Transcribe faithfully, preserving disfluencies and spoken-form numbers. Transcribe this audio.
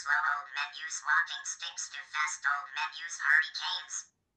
slow old men use walking sticks to fast old men use hurricanes.